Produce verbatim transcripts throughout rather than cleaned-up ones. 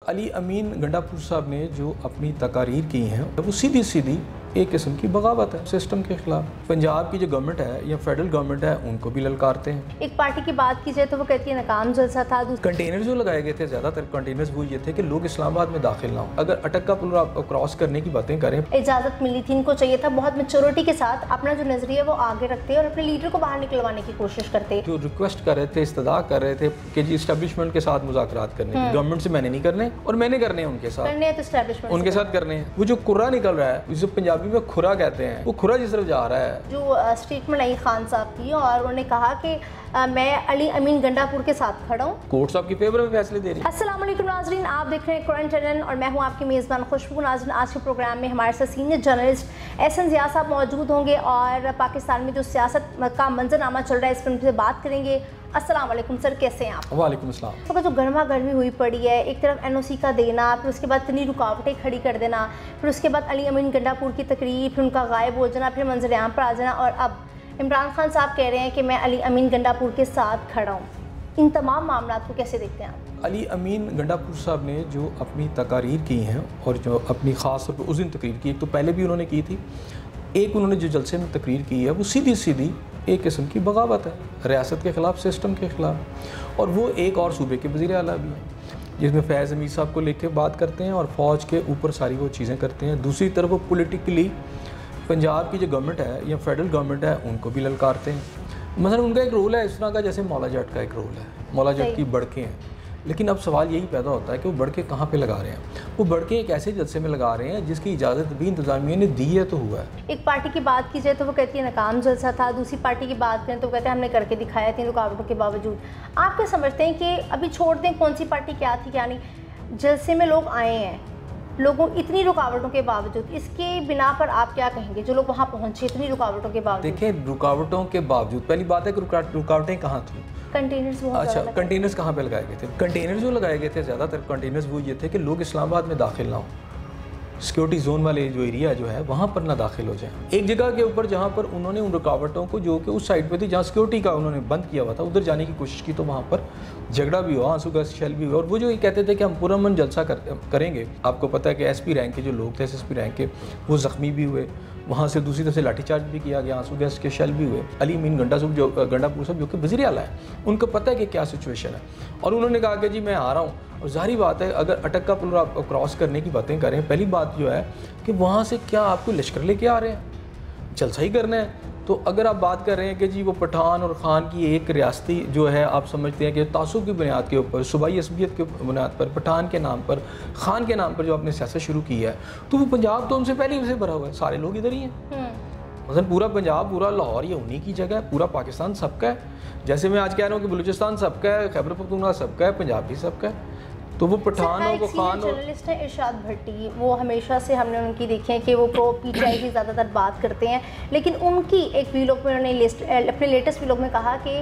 अली अमीन गंडापुर साहब ने जो अपनी तकारीर की हैं वो सीधी सीधी एक किस्म की बगावत है सिस्टम के खिलाफ। पंजाब की जो गवर्नमेंट है या फेडरल गवर्नमेंट है उनको भी ललकारते हैं। एक पार्टी की बात की जाए तो वो कहती है नाकाम जलसा था। कंटेनर जो लगाए गए थे, ज़्यादातर कंटेनर्स वो ये थे कि लोग इस्लामाबाद में दाखिल ना हो। अगर अटक का पुल क्रॉस करने की बातें करें, इजाज़त मिली थी, इनको चाहिए था बहुत मेच्योरिटी के साथ अपना जो नजरिया वो आगे रखते और अपने लीडर को बाहर निकलवाने की कोशिश करते। जो रिक्वेस्ट कर रहे थे, इस्तदा कर रहे थे कि जी इस्टेब्लिशमेंट के साथ मुज़ाकरात करने, गवर्नमेंट से मैंने नहीं करने और मैंने करने हैं उनके साथ, करने हैं तो इस्टेब्लिशमेंट उनके साथ करने हैं। वो जो कुर्रा निकल रहा है, जो पंजाबी में खुरा कहते हैं, वो खुरा जिस तरफ जा रहा है। जो स्टेटमेंट आई खान साहब की और उन्होंने कहा कि आ, मैं अली अमीन गंडापुर के साथ खड़ा हूँ। कोर्ट साहब की फेवर में फैसले दे रही है। अस्सलाम वालेकुम नाज़रीन, आप देख रहे हैं कुरान चैनल और मैं हूँ आपकी मेज़बान खुशबू। नाज़रीन, आज के प्रोग्राम में हमारे साथ सीनियर जर्नलिस्ट एहसन ज़िया साहब मौजूद होंगे और पाकिस्तान में जो सियासत का मंजरनामा चल रहा है इस पर उनसे बात करेंगे। अस्सलाम वालेकुम सर, कैसे हैं आप? वालेकुम अस्सलाम। तो जो गर्मा गर्मी हुई पड़ी है, एक तरफ एन ओ सी का देना, फिर उसके बाद इतनी रुकावटें खड़ी कर देना, फिर उसके बाद अली अमीन गंडापुर की तकरीर, फिर उनका गायब हो जाना, फिर मंजर आम पर आ जाना और अब इमरान खान साहब कह रहे हैं कि मैं अली अमीन गंडापुर के साथ खड़ा हूँ। इन तमाम मामला को कैसे देखते हैं आप? अली अमीन गंडापुर साहब ने जो अपनी तकारीर की हैं और जो अपनी ख़ास तौर पर उस दिन तकरीर की, एक तो पहले भी उन्होंने की थी, एक उन्होंने जो जलसे में तकरीर की है वो सीधी सीधी एक किस्म की बगावत है रियासत के ख़िलाफ़, सिस्टम के ख़िलाफ़। और वो एक और सूबे के वज़ीर आला भी हैं जिसमें फैज़ हमीद साहब को लेकर बात करते हैं और फ़ौज के ऊपर सारी वो चीज़ें करते हैं। दूसरी तरफ वो पोलिटिकली पंजाब की जो गवर्नमेंट है या फेडरल गवर्नमेंट है उनको भी ललकारते हैं। मतलब उनका एक रोल है इस तरह का जैसे मौला जट का एक रोल है, मौला जट की बड़कें हैं। लेकिन अब सवाल यही पैदा होता है कि वो बड़के कहाँ पे लगा रहे हैं। वो बड़के एक ऐसे जलसे में लगा रहे हैं जिसकी इजाज़त भी इंतज़ामिया ने दी है तो हुआ है। एक पार्टी की बात की जाए तो वो कहती है नाकाम जलसा था, दूसरी पार्टी की बात करें तो वो कहते हैं हमने करके दिखाया तीन रुकावटों के बावजूद। आप क्या समझते हैं कि अभी छोड़ दें कौन सी पार्टी क्या थी क्या नहीं, जलसे में लोग आए हैं, लोगों इतनी रुकावटों के बावजूद, इसके बिना पर आप क्या कहेंगे जो लोग वहाँ पहुँचे इतनी रुकावटों के बावजूद? देखें, रुकावटों के बावजूद पहली बात है कि रुकावटें कहाँ थी। कंटेनर्स अच्छा, कंटेनर्स कहाँ पे लगाए गए थे? कंटेनर जो लगाए गए थे ज़्यादातर कंटेनर्स वो ये थे कि लोग इस्लामाबाद में दाखिल ना हो, सिक्योरिटी जोन वाले जो एरिया जो है वहाँ पर ना दाखिल हो जाए। एक जगह के ऊपर जहाँ पर उन्होंने उन रुकावटों को जो कि उस साइड पे थी जहाँ सिक्योरिटी का उन्होंने बंद किया हुआ था उधर जाने की कोशिश की तो वहाँ पर झगड़ा भी हुआ, आंसू गैस शेल भी हुआ। और वो जो ये कहते थे कि हम पुरअमन जलसा कर, करेंगे। आपको पता है कि एस पी रैंक के जो लोग थे, एस एस पी रैंक के, वो ज़ख्मी भी हुए, वहाँ से दूसरी तरफ से लाठीचार्ज भी किया गया, आंसू गैस के शेल भी हुए। अली अमीन गंडा साहब जो गंडापुर साहब जो कि वज़ीर आला है, उनको पता है कि क्या सिचुएशन है और उन्होंने कहा कि जी मैं आ रहा हूँ। और ज़ाहिर बात है अगर अटक का पुल क्रॉस करने की बातें करें, पहली बात जो है कि वहाँ से क्या आपको लश्कर लेके आ रहे हैं, जलसा ही करना है। तो अगर आप बात कर रहे हैं कि जी वो पठान और ख़ान की एक रियासती जो है, आप समझते हैं कि तासुब की बुनियाद के ऊपर, सूबाई असबियत के बुनियाद पर, पठान के नाम पर, ख़ान के नाम पर जो आपने सियासत शुरू की है, तो वो पंजाब तो उनसे पहले ही से भरा हुआ है, सारे लोग इधर ही हैं। मतलब पूरा पंजाब, पूरा लाहौर ये उन्हीं की जगह है, पूरा पाकिस्तान सबका है। जैसे मैं आज कह रहा हूँ कि बलूचिस्तान सबका है, खैबर पख्तूनख्वा सबका है, पंजाब भी सबका है। तो वो पठानों को खान और जर्नलिस्ट है इरशाद भट्टी, वो हमेशा से हमने उनकी देखी है कि वो प्रो पीटीआई की ज़्यादातर बात करते हैं, लेकिन उनकी एक वीलॉग में उन्होंने लिस्ट अपने लेटेस्ट वीलॉग में कहा कि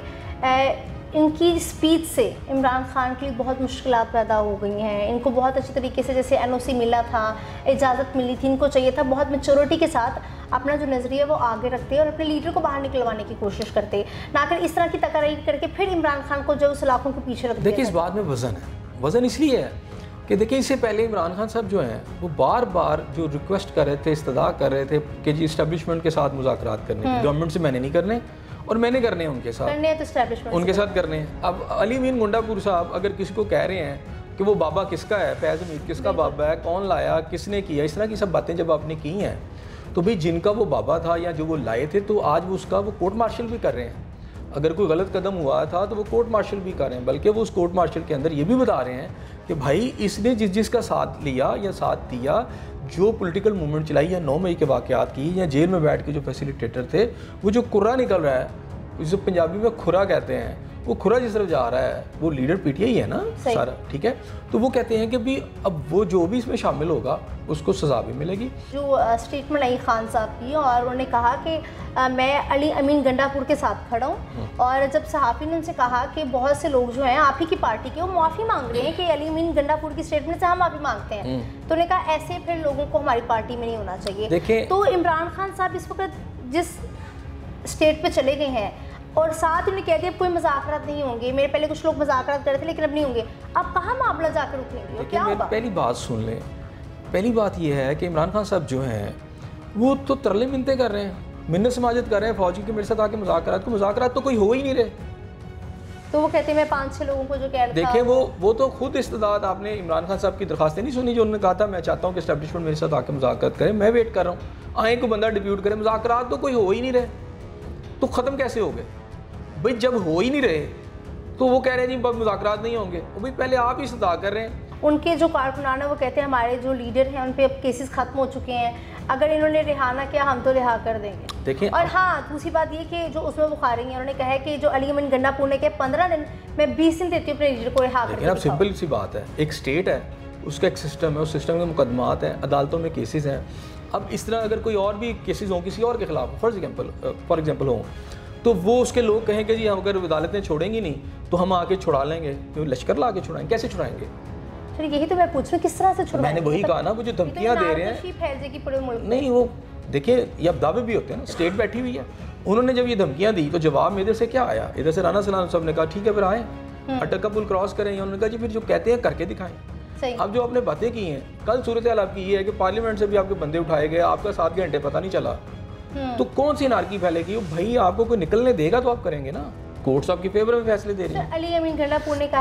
इनकी स्पीच से इमरान खान के लिए बहुत मुश्किलात पैदा हो गई हैं। इनको बहुत अच्छी तरीके से जैसे एन ओ सी मिला था, इजाज़त मिली थी, इनको चाहिए था बहुत मेच्योरिटी के साथ अपना जो नज़रिया वो आगे रखते और अपने लीडर को बाहर निकलवाने की कोशिश करते, ना कर इस तरह की तकरार करके फिर इमरान खान को जो सलाखों के पीछे रखते। देखिए, इस बात में वज़न है। वज़न इसलिए है कि देखिए इससे पहले इमरान खान साहब जो हैं वो बार बार जो रिक्वेस्ट कर रहे थे, इस्तदा कर रहे थे कि जी इस्टेब्लिशमेंट के साथ मुज़ाकरात करने, गवर्नमेंट से मैंने नहीं करने और मैंने करने हैं उनके साथ, करने हैं तो इस्टेब्लिशमेंट उनके साथ करने हैं। अब अली अमीन गंडापुर साहब अगर किसी को कह रहे हैं कि वो बाबा किसका है, फैज़ हमीद किसका बाबा है, कौन लाया, किसने किया, इस तरह की सब बातें जब आपने की हैं तो भाई जिनका वो बाबा था या जो वो लाए थे तो आज वो उसका वो कोर्ट मार्शल भी कर रहे हैं। अगर कोई गलत कदम हुआ था तो वो कोर्ट मार्शल भी कर रहे हैं, बल्कि वो उस कोर्ट मार्शल के अंदर ये भी बता रहे हैं कि भाई इसने जिस जिसका साथ लिया या साथ दिया, जो पॉलिटिकल मूवमेंट चलाई या नौ मई के वाक़यात की या जेल में बैठ के जो फैसिलिटेटर थे, वो जो कुर्रा निकल रहा है, जिसे पंजाबी में खुरा कहते हैं, वो खुरा जिस तरफ जा रहा है वो लीडर पीटीआई है ना सारा, ठीक है। तो वो कहते हैं कि भी अब वो जो भी इसमें शामिल होगा उसको सज़ा भी मिलेगी। जो स्टेटमेंट आई खान साहब की और उन्होंने कहा कि आ, मैं अली अमीन गंडापुर के साथ खड़ा हूँ और जब सहाफ़ी ने उनसे कहा कि बहुत से लोग जो हैं आप ही की पार्टी के वो माफ़ी मांग रहे हैं कि अली अमीन गंडापुर की स्टेटमेंट से हम माफ़ी मांगते हैं, तो उन्होंने कहा ऐसे फिर लोगों को हमारी पार्टी में नहीं होना चाहिए। तो इमरान खान साहब इस वक्त जिस स्टेट पे चले गए हैं, और साथ उन्हें कहते हैं कोई मुज़ाकरात नहीं होंगे, मेरे पहले कुछ लोग मुज़ाकरात कर रहे थे लेकिन अब नहीं होंगे। अब कहाँ मामला जाकर रुकेंगे, क्या होगा? पहली बात सुन लें, पहली बात यह है कि इमरान खान साहब जो हैं वो तो तरले मिन्नतें कर रहे हैं, मिन्नत समाजत कर रहे हैं फौजी के मेरे साथ आके मुज़ाकरात को, मुज़ाकरात तो कोई हो ही नहीं रहे। तो वो कहते हैं मैं पाँच छः लोगों को जो कह रहा था, देखिए वो वो तो खुद इस्तेदाद, आपने इमरान खान साहब की दरखास्तें नहीं सुनी जो उन्होंने कहा था मैं चाहता हूँ कि एस्टैब्लिशमेंट मेरे साथ आके मुज़ाकरात करे, मैं वेट कर रहा हूँ, आए को बंदा डिप्यूट करे, मुज़ाकरात तो कोई हो ही नहीं रहे, तो ख़त्म कैसे हो गए भाई? जब हो ही नहीं रहे तो वो कह रहे हैं जी बस मुज़ाकरात नहीं होंगे, वो भाई पहले आप ही इस्तेदा कर रहे हैं। उनके जो कारकुनान है वो कहते हैं हमारे जो लीडर हैं उन पे अब केसेस खत्म हो चुके हैं, अगर इन्होंने रिहा ना किया हम तो रिहा कर देंगे। देखिए और हाँ, दूसरी बात ये कि जो उसमें बुखारी हैं उन्होंने कहा है कि जो अली अमीन गंडापुर ने के पंद्रह दिन मैं बीस दिन देती हूँ अपने लीडर को रिहा करके। अब सिंपल सी बात है, एक स्टेट है, उसका एक सिस्टम है, उस सिस्टम के मुकदमात हैं, अदालतों में केसेस हैं। अब इस तरह अगर कोई और भी केसेस हों किसी और के खिलाफ फॉर एग्जाम्पल फॉर एग्जाम्पल हों, तो वो उसके लोग कहें कि जी हम अगर अदालतें छोड़ेंगी नहीं तो हम आके छुड़ा लेंगे, तो लश्कर ला के छुड़ाएंगे, कैसे छुड़ाएंगे? फिर यही तो मैं पूछ रही हूँ किस तरह से छुड़वाएंगे? मैंने वही कहा ना, वो जो धमकियाँ दे रहे हैं फैल जाएगी पूरे मुल्क में। नहीं, वो देखिए ये अब दावे भी होते हैं ना, स्टेट बैठी हुई है, उन्होंने जब ये धमकियाँ दी तो जवाब में इधर से क्या आया? इधर से राना सलाम साहब ने कहा ठीक है फिर आए अटक का पुल क्रॉस करें, उन्होंने कहा जी फिर जो कहते हैं करके दिखाएं। अब जो आपने बातें की हैं, कल सूरत हाल आपकी ये है कि पार्लियामेंट से भी आपके बंदे उठाए गए, आपका सात घंटे पता नहीं चला, तो कौन सी नारकी फैलेगी? भाई आपको कोई निकलने देगा तो आप करेंगे ना, कोर्ट्स आपके फेवर में फैसले दे रही हैं। अली अमीन गंडापुर ने कहा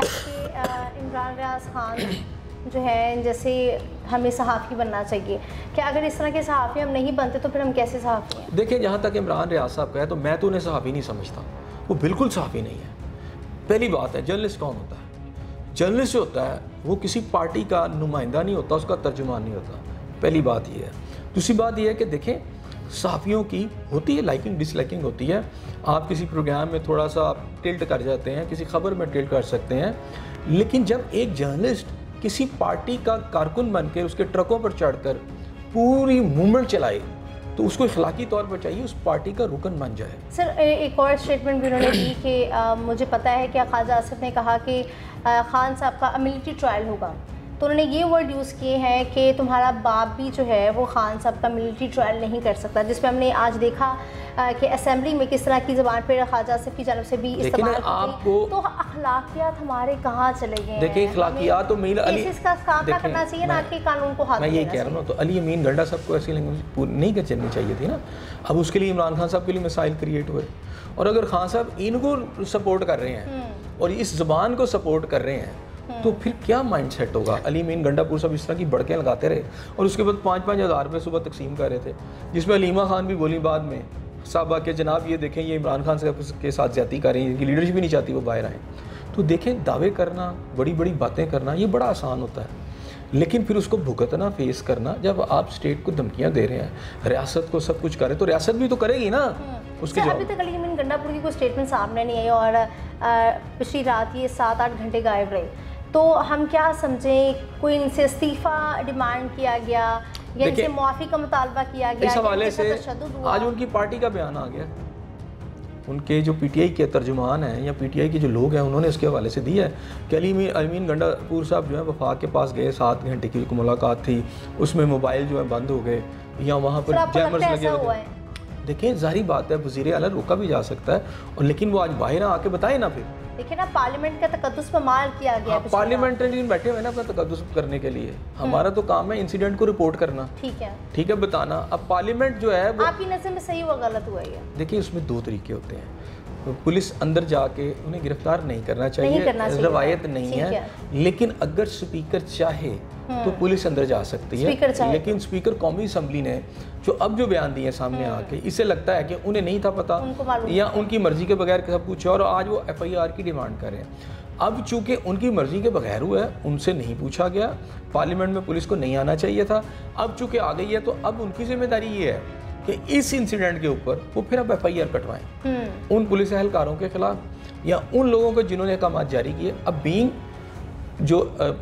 कि इमरान रियाज खान जो है जैसे हमें सहाफ़ी बनना चाहिए, क्या अगर इस तरह के सहाफ़ी हम नहीं बनते तो फिर हम कैसे सहाफ़ी हैं? देखिए जहाँ तक इमरान रियाज साहब का है तो मैं तो उन्हें सहाफ़ी नहीं समझता, वो बिल्कुल सहाफ़ी नहीं है। पहली बात है, जर्नलिस्ट कौन होता है? जर्नलिस्ट जो होता है वो किसी पार्टी का नुमाइंदा नहीं होता, उसका तर्जुमान नहीं होता, पहली बात ये है। दूसरी बात ये है कि देखें सहाफ़ियों की होती है लाइकिंग डिसलाइकिंग होती है, आप किसी प्रोग्राम में थोड़ा सा टिल्ट कर जाते हैं, किसी खबर में टिल्ट कर सकते हैं, लेकिन जब एक जर्नलिस्ट किसी पार्टी का कारकुन बन के उसके ट्रकों पर चढ़कर पूरी मूवमेंट चलाए तो उसको इखलाकी तौर पर चाहिए उस पार्टी का रुकन बन जाए। सर एक और स्टेटमेंट भी उन्होंने दी कि आ, मुझे पता है कि ख्वाजा आसिफ ने कहा कि आ, खान साहब का मिलिट्री ट्रायल होगा, तो उन्होंने ये वर्ड यूज़ किए हैं कि तुम्हारा बाप भी जो है वो खान साहब का मिलिट्री ट्रायल नहीं कर सकता, जिसमें हमने आज देखा आ, कि असेंबली में किस तरह की ज़बान पर ख्वाजा आसिफ की जानब से भी इस्तेमाल आपको तो अखलाकियात हमारे कहाँ चले गए? देखिए अखलाकियात तो मील अली इसका सामना करना चाहिए ना कि कानून को हाथ मैं ये कह रहा हूँ, तो अली अमीन गंडा साहब को ऐसी लैंग्वेज नहीं कर चलनी चाहिए थी ना। अब उसके लिए इमरान खान साहब के लिए मिसाइल क्रिएट हुए, और अगर खान साहब इनको सपोर्ट कर रहे हैं और इस ज़बान को सपोर्ट कर रहे हैं तो फिर क्या माइंड सेट होगा? अली अमीन गंडापुर साहब इस तरह की बड़के लगाते रहे और उसके बाद पाँच पाँच हज़ार रुपये सुबह तकसीम कर रहे थे, जिसमें अलीमा खान भी बोली बाद में साहबा के जनाब ये देखें ये इमरान खान साहब के साथ ज़्यादती कर रही हैं, इनकी लीडरशिप भी नहीं चाहती वो बाहर आएँ। तो देखें दावे करना, बड़ी बड़ी बातें करना ये बड़ा आसान होता है, लेकिन फिर उसको भुगतना, फेस करना, जब आप स्टेट को धमकियाँ दे रहे हैं, रियासत को सब कुछ करे तो रियासत भी तो करेगी ना उसके जवाब। अभी तक अली अमीन गंडापुर की कोई स्टेटमेंट सामने नहीं आई और पिछली रात ये सात आठ घंटे गायब रहे, तो हम क्या समझें? कोई इनसे इस्तीफ़ा डिमांड किया गया या इनसे मुआफ़ी का मुतालबा किया गया? इस हवाले से आज उनकी पार्टी का बयान आ गया, उनके जो पीटीआई के तर्जुमान हैं या पीटीआई के जो लोग हैं उन्होंने इसके हवाले से दिया है कि अली अमीन गंडापुर साहब जो है वफाक के पास गए, सात घंटे की मुलाकात थी, उसमें मोबाइल जो है बंद हो गए या वहाँ पर जैमर्स लगे हुए। देखिए जाहिर बात है वज़ीर आला रोका भी जा सकता है, और लेकिन वो आज बाहर आके बताए ना। फिर देखिए ना पार्लियामेंट का तकद्दुस पर माल किया गया, पार्लियामेंटेरियन बैठे हुए ना अपना तकद्दुस करने के लिए, हमारा तो काम है इंसिडेंट को रिपोर्ट करना, ठीक है ठीक है बताना। अब पार्लियामेंट जो है वो आपकी नज़र में सही व गलत हुआ है? देखिए उसमें दो तरीके होते हैं, पुलिस अंदर जाके उन्हें गिरफ्तार नहीं करना चाहिए, रवायत नहीं है, लेकिन अगर स्पीकर चाहे तो पुलिस अंदर जा सकती है। लेकिन स्पीकर कौमी असम्बली ने जो अब जो बयान दिए सामने आके, इससे लगता है कि उन्हें नहीं था पता या उनकी मर्जी के बगैर सब कुछ, और आज वो एफ आई आर की डिमांड कर रहे हैं। अब चूंकि उनकी मर्जी के बगैर हुआ है, उनसे नहीं पूछा गया, पार्लियामेंट में पुलिस को नहीं आना चाहिए था, अब चूंकि आ गई है तो अब उनकी जिम्मेदारी ये है कि इस इंसिडेंट के ऊपर वो फिर अब एफ आई आर कटवाएं उन पुलिस एहलकारों के खिलाफ या उन लोगों को जिन्होंने अहकाम जारी किए। अब बीइंग जो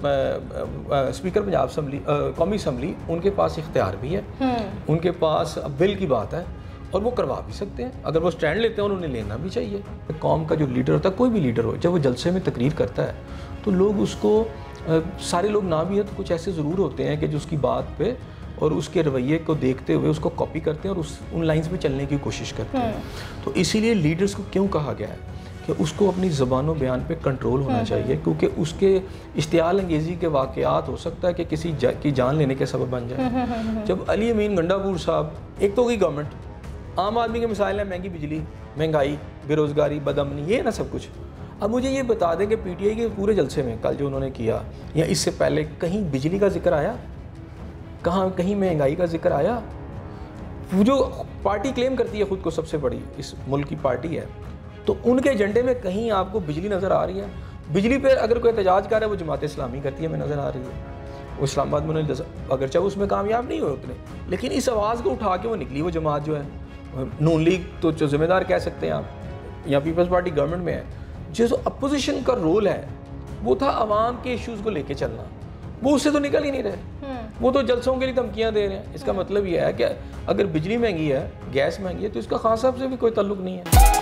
स्पीकर पंजाब असम्बली कौमी असम्बली, उनके पास इख्तियार भी है, उनके पास अब बिल की बात है और वो करवा भी सकते हैं, अगर वो स्टैंड लेते हैं और उन्हें लेना भी चाहिए। कौम का जो लीडर होता है, कोई भी लीडर हो, जब वो जलसे में तकरीर करता है तो लोग उसको, सारे लोग ना भी है तो कुछ ऐसे ज़रूर होते हैं कि जो उसकी बात पे और उसके रवैये को देखते हुए उसको कॉपी करते हैं और उस उन लाइंस पे चलने की कोशिश करते हैं। तो इसीलिए लीडर्स को क्यों कहा गया है कि उसको अपनी ज़बान बयान पे कंट्रोल होना चाहिए, क्योंकि उसके इश्तियाल अंगेज़ी के वाक़यात हो सकता है कि किसी जा, की जान लेने के सबब बन जाए। जब अली अमीन गंडापुर साहब, एक तो होगी गवर्नमेंट, आम आदमी के मिसाइल हैं महंगी बिजली, महंगाई, बेरोज़गारी, बदअमनी, ये ना सब कुछ। अब मुझे ये बता दें कि पीटीआई के पूरे जलसे में कल जो उन्होंने किया या इससे पहले कहीं बिजली का जिक्र आया? कहाँ कहीं महंगाई का जिक्र आया? वो जो पार्टी क्लेम करती है ख़ुद को सबसे बड़ी इस मुल्क की पार्टी है, तो उनके एजेंडे में कहीं आपको बिजली नज़र आ रही है? बिजली पे अगर कोई एहतजाज कर रहा है वो जमात इस्लामी करती है, में नज़र आ रही है। वो इस्लामाबाद में उन्होंने अगर चाहे उसमें कामयाब नहीं हुए उतने, लेकिन इस आवाज़ को उठा के वो निकली वो जमात जो है। नून लीग तो जो जिम्मेदार कह सकते हैं आप, या पीपल्स पार्टी गवर्नमेंट में है, जो अपोजिशन का रोल है वो था आवाम के इश्यूज़ को लेके चलना, वो उससे तो निकल ही नहीं रहे। वो तो जलसों के लिए धमकियाँ दे रहे हैं। इसका मतलब ये है कि अगर बिजली महंगी है, गैस महंगी है, तो इसका खान साहब से भी कोई ताल्लुक नहीं है।